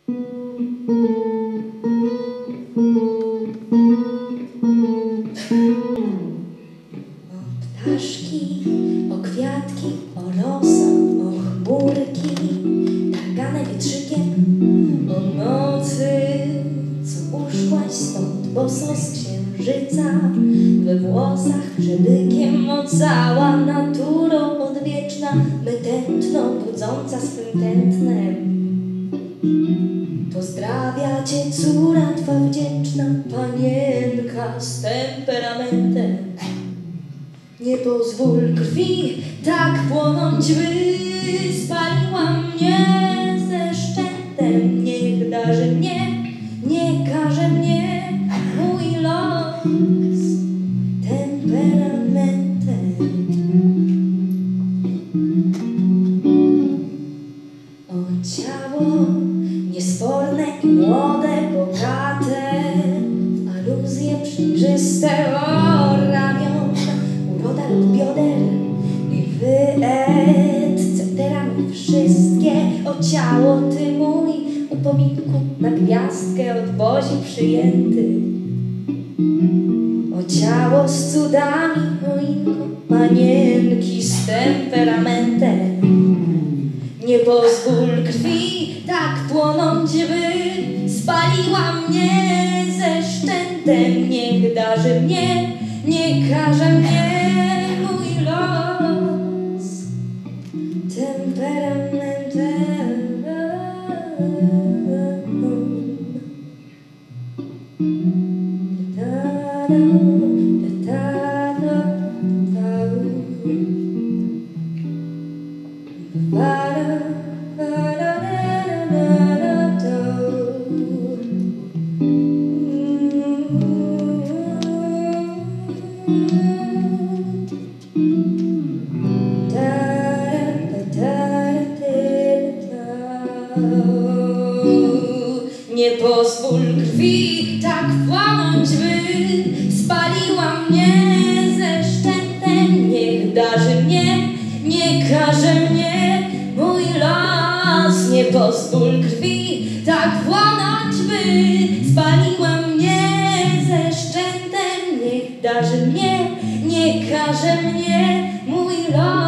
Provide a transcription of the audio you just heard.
Ptaszki, o kwiatki, o rosa, o chmurki, targane wietrzykiem, o nocy, co uszłaś stąd boso z księżyca, we włosach przebykiem, o cała naturą odwieczna, my tętno budząca swym tętnem. Pozdrawia cię córa twa wdzięczna, panienka z temperamentem. Nie pozwól krwi tak płonąć, by spaliła mnie ze szczętem. Niech darzy mnie, nie każe mnie mój los temperamentem. O ciało niesforne i młode, bogate, aluzje przejrzyste, o ramion, uroda lub bioder i wy etc. Wszystkie o ciało ty mój, upominku na gwiazdkę od Bozi przyjęty. O ciało z cudami, choinko, panienki z temperamentem. Nie pozwól krwi tak płonąć, by spaliła mnie ze szczętem. Niech darzy mnie, nie każe mnie mój los temperamentem. Nie pozwól krwi tak płonąć, by spaliła mnie ze szczętem. Niech darzy mnie, nie każe mnie mój los. Nie pozwól krwi tak płonąć, by spaliła mnie ze szczętem. Niech darzy mnie, nie każe mnie mój los.